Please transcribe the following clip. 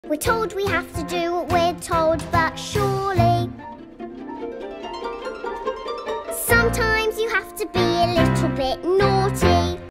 We're told we have to do what we're told, but